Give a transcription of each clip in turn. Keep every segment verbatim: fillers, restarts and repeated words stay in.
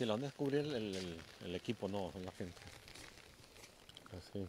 si la onda es cubrir el, el, el, el equipo, no, la gente. Así.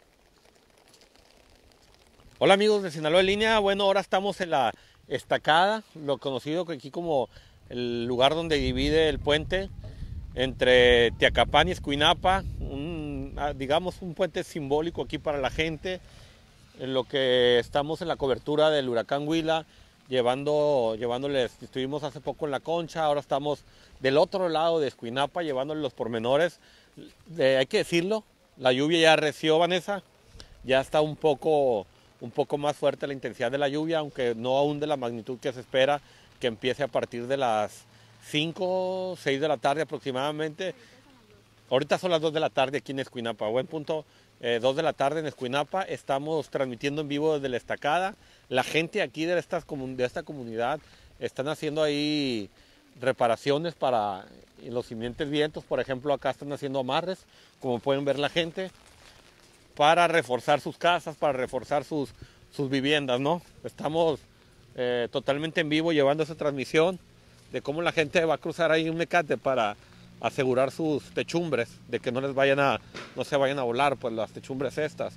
Hola amigos de Sinaloa en línea, bueno, ahora estamos en la Estacada, lo conocido aquí como el lugar donde divide el puente entre Teacapán y Escuinapa, un, digamos un puente simbólico aquí para la gente, en lo que estamos en la cobertura del huracán Huila, llevando, llevándoles, estuvimos hace poco en La Concha, ahora estamos del otro lado de Escuinapa, llevándoles los pormenores. Eh, hay que decirlo, la lluvia ya arreció, Vanessa, ya está un poco, un poco más fuerte la intensidad de la lluvia, aunque no aún de la magnitud que se espera, que empiece a partir de las cinco, seis de la tarde aproximadamente. Ahorita son las dos de la tarde aquí en Escuinapa, buen punto, eh, dos de la tarde en Escuinapa, estamos transmitiendo en vivo desde la Estacada. La gente aquí de, estas, de esta comunidad están haciendo ahí reparaciones para los simientes vientos, por ejemplo acá están haciendo amarres, como pueden ver la gente, para reforzar sus casas, para reforzar sus, sus viviendas, ¿no? Estamos eh, totalmente en vivo llevando esa transmisión de cómo la gente va a cruzar ahí un mecate para asegurar sus techumbres, de que no les vayan a, no se vayan a volar, pues las techumbres estas.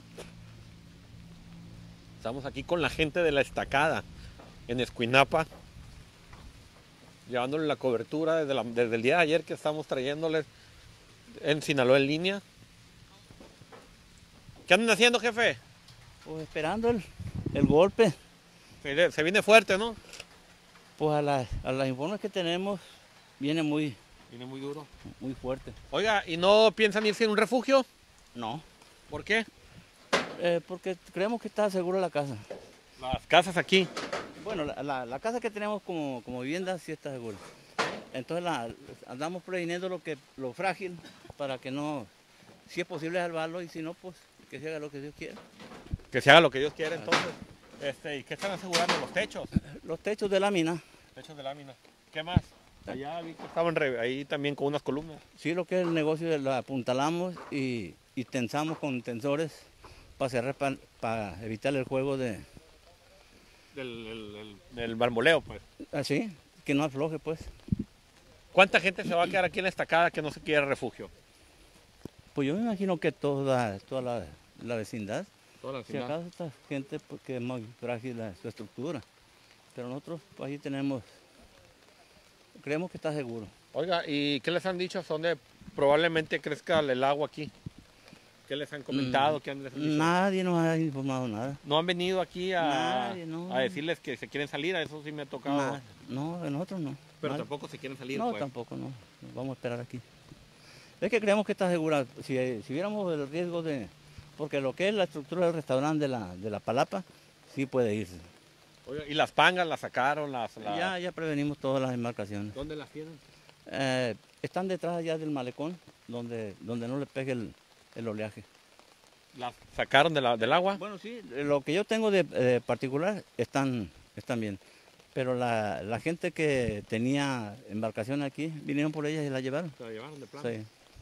Estamos aquí con la gente de la Estacada, en Escuinapa, llevándole la cobertura desde, la, desde el día de ayer que estamos trayéndoles en Sinaloa en línea. ¿Qué andan haciendo, jefe? Pues esperando el, el golpe. Se, se viene fuerte, ¿no? Pues a, la, a las informes que tenemos viene muy, viene muy duro. Muy fuerte. Oiga, ¿y no piensan irse en un refugio? No. ¿Por qué? Eh, porque creemos que está segura la casa. Las casas aquí. Bueno, la, la, la casa que tenemos como, como vivienda sí está segura. Entonces la, andamos previniendo lo, que, lo frágil para que no, si es posible salvarlo y si no, pues que se haga lo que Dios quiera. Que se haga lo que Dios quiera, entonces. Este, ¿Y qué están asegurando? ¿Los techos? Los techos de lámina. Techos de lámina. ¿Qué más? Allá vi que estaban ahí también con unas columnas. Sí, lo que es el negocio lo apuntalamos y, y tensamos con tensores para cerrar, para, para evitar el juego de... Del el, el, del marmoleo, pues. Así, que no afloje, pues. ¿Cuánta gente se va a quedar aquí en la Estacada que no se quiere refugio? Pues yo me imagino que toda, toda la, la vecindad. Toda la vecindad. Si acaso esta gente porque es muy frágil la, su estructura. Pero nosotros pues, ahí tenemos, creemos que está seguro. Oiga, ¿y qué les han dicho? ¿Dónde probablemente crezca el agua aquí? ¿Qué les han comentado? ¿Qué les han dicho? Nadie nos ha informado nada. ¿No han venido aquí a, Nadie, no. a decirles que se quieren salir? A eso sí me ha tocado. Nada. No, nosotros no. Pero Nadie. tampoco se quieren salir, No, pues. tampoco, no. Vamos a esperar aquí. Es que creemos que está segura. Si, si viéramos el riesgo de... Porque lo que es la estructura del restaurante de la, de la Palapa, sí puede irse. Oiga, ¿y las pangas las sacaron? Las, las... Ya, ya prevenimos todas las embarcaciones. ¿Dónde las tienen? Eh, están detrás allá del malecón, donde, donde no le pegue el, el oleaje. ¿Las sacaron de la, del agua? Bueno, sí, lo que yo tengo de, de particular están, están bien. Pero la, la gente que tenía embarcación aquí, vinieron por ellas y la llevaron. ¿Se la llevaron de plano? Sí.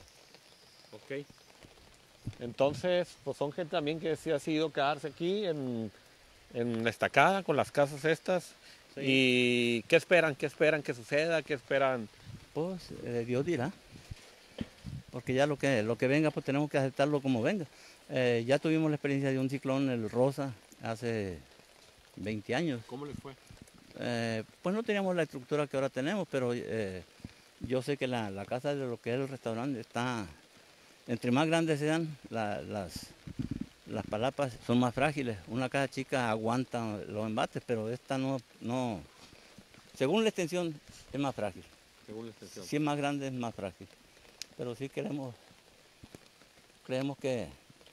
Ok. Entonces, pues son gente también que sí ha decidido quedarse aquí en, en la Estacada con las casas estas. Sí. ¿Y qué esperan? ¿Qué esperan que suceda? ¿Qué esperan? Pues eh, Dios dirá. Porque ya lo que, lo que venga, pues tenemos que aceptarlo como venga. Eh, ya tuvimos la experiencia de un ciclón, el Rosa, hace veinte años. ¿Cómo les fue? Eh, pues no teníamos la estructura que ahora tenemos, pero eh, yo sé que la, la casa de lo que es el restaurante está, entre más grandes sean, la, las, las palapas son más frágiles. Una casa chica aguanta los embates, pero esta no, no, según la extensión es más frágil. Según la extensión. Si es más grande es más frágil. Pero sí queremos, creemos que,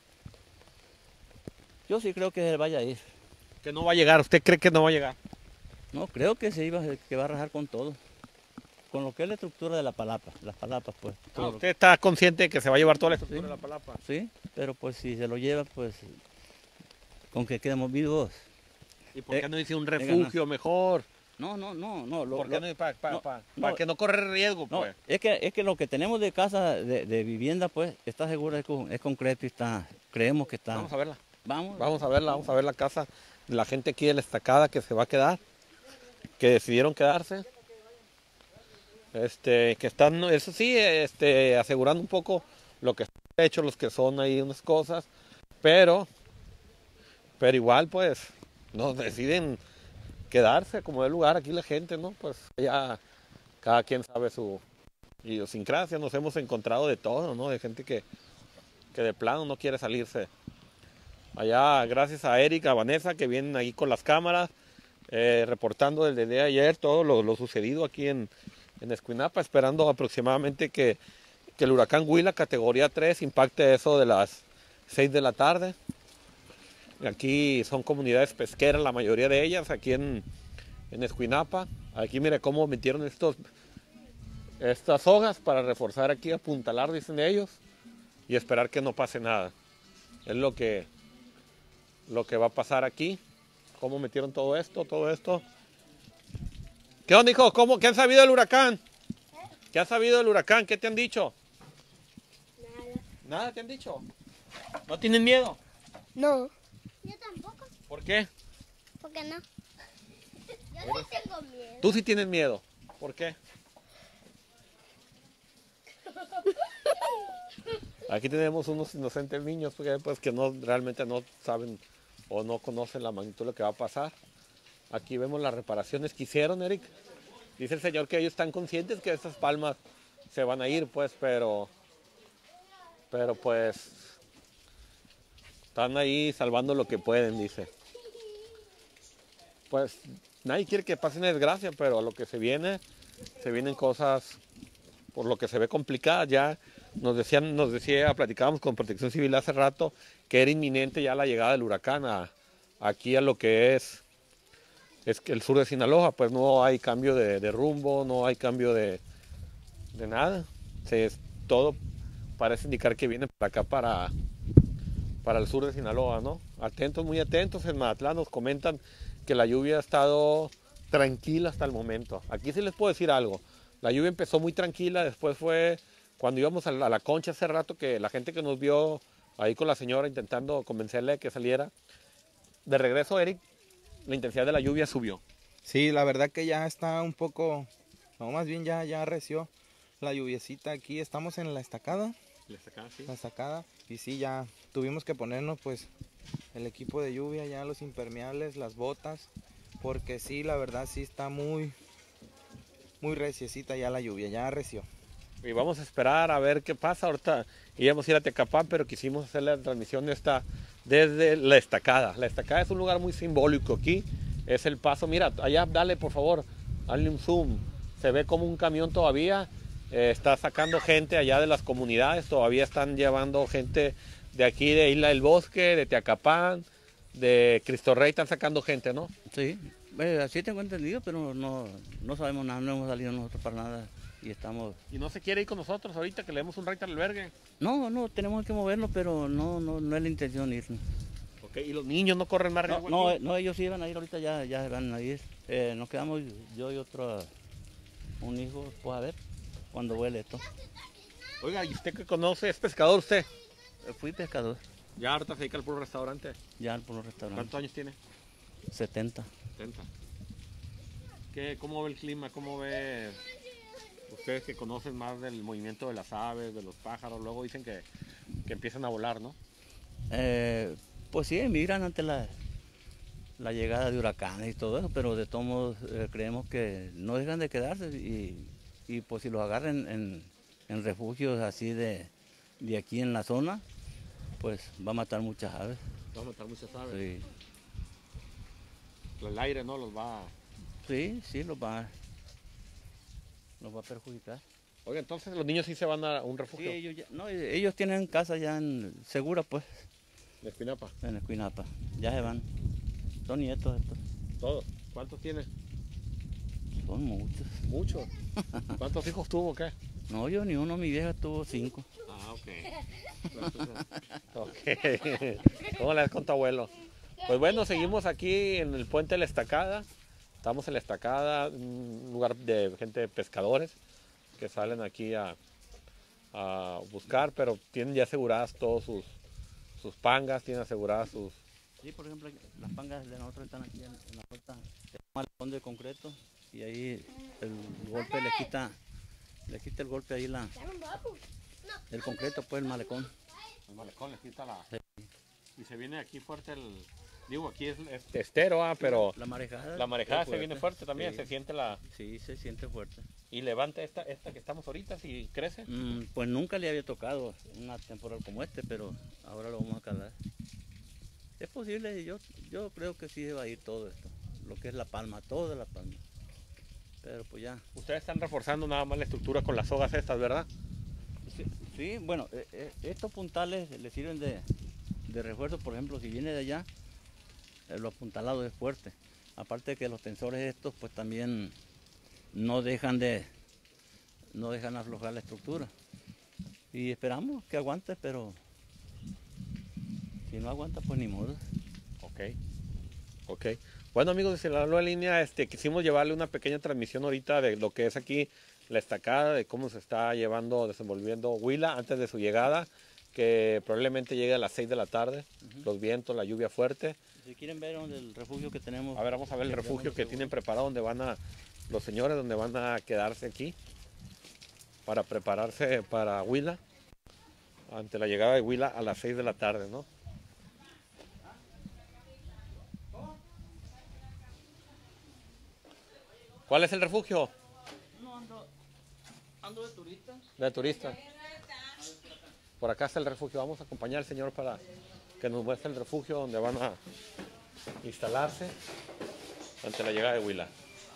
yo sí creo que vaya a ir. Que no va a llegar, ¿usted cree que no va a llegar? No, creo que se iba, que va a rajar con todo. Con lo que es la estructura de la palapa, las palapas pues. Ah, ¿usted está consciente de que se va a llevar toda la estructura sí, de la palapa? Sí, pero pues si se lo lleva, pues con que quedemos vivos. ¿Y por qué eh, no dice un refugio mejor? No, no, no, no. Lo, ¿Por qué lo, no? Para pa, no, pa, no, pa que no corre riesgo, no, pues. Es que, es que lo que tenemos de casa, de, de vivienda, pues, está seguro, es, es concreto y está, creemos que está. Vamos a verla. Vamos. Vamos a verla, vamos a ver la casa de la gente aquí de la Estacada que se va a quedar, que decidieron quedarse. este, que están, eso sí, este, asegurando un poco lo que están hechos, los que son ahí unas cosas, pero, pero igual pues, no deciden quedarse como de lugar aquí la gente, ¿no? Pues ya cada quien sabe su idiosincrasia, nos hemos encontrado de todo, ¿no? De gente que, que de plano no quiere salirse. Allá, gracias a Erika, a Vanessa, que vienen ahí con las cámaras, eh, reportando desde el día de ayer todo lo, lo sucedido aquí en, en Escuinapa, esperando aproximadamente que, que el huracán Huila, categoría tres, impacte eso de las seis de la tarde. Aquí son comunidades pesqueras, la mayoría de ellas, aquí en, en Escuinapa. Aquí mire cómo metieron estos, estas hojas para reforzar aquí, apuntalar, dicen ellos, y esperar que no pase nada. Es lo que, lo que va a pasar aquí. Cómo metieron todo esto, todo esto. ¿Qué onda, hijo? ¿Cómo? ¿Qué han sabido del huracán? ¿Qué has sabido del huracán? ¿Qué te han dicho? Nada. ¿Nada te han dicho? ¿No tienen miedo? No. Yo tampoco. ¿Por qué? ¿Por qué no? Yo no tengo miedo. Tú sí tienes miedo. ¿Por qué? Aquí tenemos unos inocentes niños porque, pues, que no realmente no saben o no conocen la magnitud de lo que va a pasar. Aquí vemos las reparaciones que hicieron, Eric. Dice el señor que ellos están conscientes que estas palmas se van a ir, pues, pero, pero pues, están ahí salvando lo que pueden, dice. Pues, nadie quiere que pase una desgracia, pero a lo que se viene, se vienen cosas, por lo que se ve complicadas. Ya nos decían, nos decía, platicábamos con Protección Civil hace rato, que era inminente ya la llegada del huracán a, aquí a lo que es, es el sur de Sinaloa. Pues no hay cambio de, de rumbo, no hay cambio de, de nada. Se, todo parece indicar que viene para acá, para, para el sur de Sinaloa, ¿no? Atentos, muy atentos. En Mazatlán nos comentan que la lluvia ha estado tranquila hasta el momento. Aquí sí les puedo decir algo. La lluvia empezó muy tranquila, después fue cuando íbamos a la, a la Concha hace rato, que la gente que nos vio ahí con la señora intentando convencerle de que saliera. De regreso, Eric, la intensidad de la lluvia subió. Sí, la verdad que ya está un poco, no, más bien ya, ya arreció la lluviecita aquí. Estamos en la estacada, La estacada, sí. la estacada, y sí, ya tuvimos que ponernos pues el equipo de lluvia, ya los impermeables, las botas, porque sí, la verdad sí está muy, muy reciecita ya la lluvia, ya arreció. Y vamos a esperar a ver qué pasa. Ahorita íbamos a ir a Tecapán, pero quisimos hacer la transmisión esta desde la estacada. La estacada es un lugar muy simbólico aquí. Es el paso. Mira, allá dale por favor, dale un zoom. Se ve como un camión todavía. Eh, está sacando gente allá de las comunidades. Todavía están llevando gente de aquí, de Isla del Bosque, de Teacapán, de Cristo Rey. Están sacando gente, ¿no? Sí, eh, así tengo entendido, pero no, no sabemos nada, no hemos salido nosotros para nada y estamos... Y no se quiere ir con nosotros ahorita que le demos un ride al albergue. No, no, tenemos que movernos, pero no, no, no es la intención irnos. Ok, y los niños no corren más No, riesgo no, aquí? no, ellos iban a ir ahorita, ya, ya van a ir. Eh, nos quedamos yo y otro, un hijo, pues a ver, cuando vuele esto. Oiga, ¿y usted que conoce? ¿Es pescador usted? Eh, Fui pescador, Ya ahorita se dedica al puro restaurante. ya por los restaurantes. ¿Cuántos años tiene? setenta. setenta. ¿Qué, ¿Cómo ve el clima? ¿Cómo ve ustedes que conocen más del movimiento de las aves, de los pájaros? Luego dicen que, que empiezan a volar, ¿no? Eh, pues sí, emigran ante la, la llegada de huracanes y todo eso, pero de todos modos eh, creemos que no dejan de quedarse y, y pues si los agarran en, en refugios así de, de aquí en la zona, pues va a matar muchas aves. Va a matar muchas aves. Sí, El aire, ¿no? Los va a... sí, sí, los va, los va a perjudicar. Oiga, entonces los niños sí se van a un Sí, refugio ellos, ya- no, ellos tienen casa ya en, segura, pues, de Espinapa. en Escuinapa. Ya se van. Son nietos estos. Todos. ¿Cuántos tiene? Son muchos. Muchos. ¿Cuántos hijos tuvo o qué? No, yo ni uno, mi vieja tuvo cinco. Ah, ok. Ok. ¿Cómo le das con tu abuelo? Pues bueno, seguimos aquí en el puente de la Estacada. Estamos en la Estacada, un lugar de gente de pescadores que salen aquí a, a buscar, pero tienen ya aseguradas todos sus, sus pangas, tienen aseguradas sus... Sí, por ejemplo, las pangas de nosotros están aquí en, en la puerta, se llama el fondo de concreto y ahí el golpe le quita le quita el golpe ahí la, Dame un babu. el concreto, pues el malecón. El malecón le quita la... Y se viene aquí fuerte el... Digo, aquí es, es estero, ah, pero La marejada. la marejada es se viene fuerte también, sí. se siente la... Sí, se siente fuerte. Y levanta esta, esta que estamos ahorita, si crece. Mm, pues nunca le había tocado una temporal como este, pero ahora lo vamos a calar. Es posible, yo, yo creo que sí va a ir todo esto, lo que es la palma, toda la palma. Pero pues ya. Ustedes están reforzando nada más la estructura con las sogas estas, ¿verdad? Sí, sí, bueno, eh, eh, estos puntales le sirven de, de refuerzo, por ejemplo, si viene de allá, eh, lo apuntalado es fuerte. Aparte de que los tensores estos pues también no dejan de, no dejan aflojar la estructura. Y esperamos que aguante, pero si no aguanta pues ni modo. Ok, ok. Bueno, amigos de Sinaloa en Línea, este, quisimos llevarle una pequeña transmisión ahorita de lo que es aquí la estacada, de cómo se está llevando, desenvolviendo Huila antes de su llegada, que probablemente llegue a las seis de la tarde, uh-huh. Los vientos, la lluvia fuerte. Si quieren ver el refugio que tenemos. A ver, vamos a ver el refugio que tienen preparado, donde van a, los señores, donde van a quedarse aquí, para prepararse para Huila, ante la llegada de Huila a las seis de la tarde, ¿no? ¿Cuál es el refugio? No, ando, ando de turista. De turista. Por acá está el refugio. Vamos a acompañar al señor para que nos muestre el refugio donde van a instalarse ante la llegada de Huila.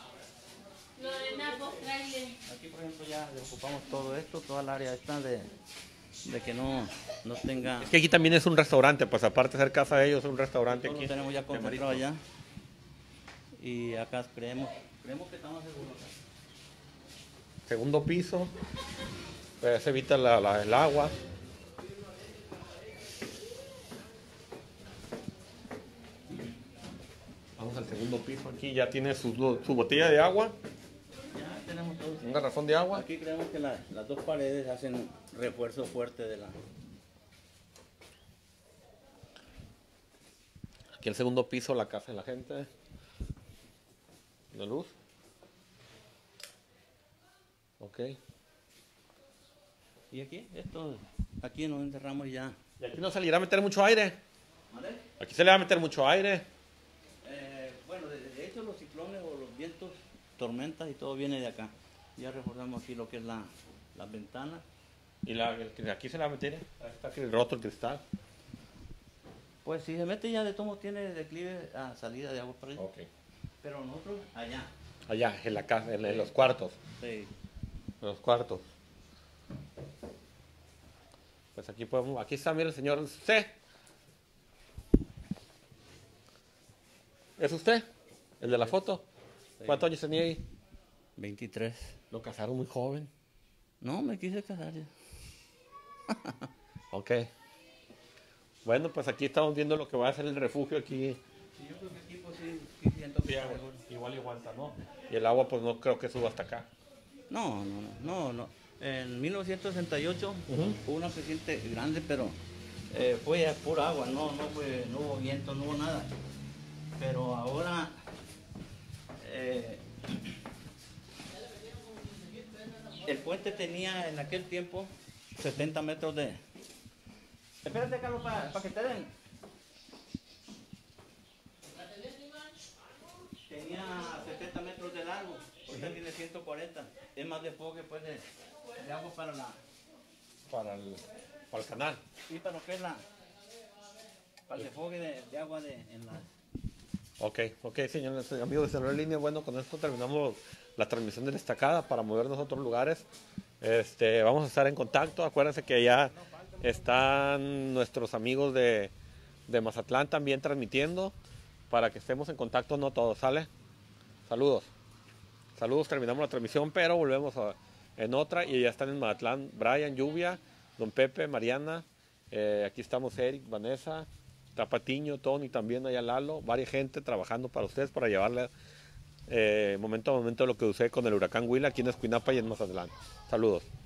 Aquí, por ejemplo, ya le ocupamos todo esto, toda el área esta de, de que no, no tenga... Es que aquí también es un restaurante, pues aparte de ser casa de ellos, es un restaurante todo aquí. Lo tenemos ya concentrado allá. Y acá creemos, creemos que estamos seguros. Segundo piso, pues se evita la, la, el agua. Vamos al segundo piso, aquí ya tiene su, su botella de agua. Ya tenemos todo. Un garrafón de agua. Aquí creemos que la, las dos paredes hacen refuerzo fuerte de la... Aquí el segundo piso, la casa de la gente. La luz. Ok. Y aquí, esto, aquí nos encerramos ya. ¿Y aquí no se le irá a meter mucho aire? ¿Vale? Aquí se le va a meter mucho aire. Eh, bueno, de, de hecho los ciclones o los vientos, tormentas y todo viene de acá. Ya reforzamos aquí lo que es la, la ventana. ¿Y la, el, aquí se le va a meter? Ahí está aquí roto el cristal. Pues si se mete ya de tomo tiene declive a salida de agua para allá. Okay. Pero nosotros allá. Allá, en la casa, en, en los cuartos. Sí. En los cuartos. Pues aquí podemos, aquí está, mira el señor C. ¿Es usted? ¿El de la foto? Sí. ¿Cuántos años tenía ahí? veintitrés. Lo casaron muy joven. No, me quise casar ya. Ok. Bueno, pues aquí estamos viendo lo que va a ser el refugio aquí. Sí, yo creo que aquí pues sí, sí siento que Sí, está agua, seguro. igual y aguanta, ¿no? Y el agua pues no creo que suba hasta acá. No, no, no, no, no. En mil novecientos sesenta y ocho Uh-huh. hubo una creciente grande, pero eh, fue a pura agua, no, no, fue, no hubo viento, no hubo nada. Pero ahora eh, el puente tenía en aquel tiempo setenta metros de... Espérate, Carlos, para pa que te den. Tenía setenta metros de largo, ahorita uh-huh. Tiene ciento cuarenta. Es más desfogue pues de, de agua para la... Para el, para el canal. Sí, para lo que es la... Para el desfogue de, de agua de, en la... Ok, ok, señores, amigos de Sinaloa en Línea, bueno, con esto terminamos la transmisión de la estacada para movernos a otros lugares. Este, vamos a estar en contacto, acuérdense que ya están nuestros amigos de, de Mazatlán también transmitiendo, para que estemos en contacto, no todos, ¿sale? Saludos. Saludos, terminamos la transmisión, pero volvemos a, en otra, y ya están en Mazatlán, Brian, Lluvia, Don Pepe, Mariana, eh, aquí estamos Eric, Vanessa, Tapatiño, Tony, también allá Lalo, varias gente trabajando para ustedes, para llevarle eh, momento a momento lo que sucede con el huracán Huila aquí en Escuinapa y en Mazatlán. Saludos.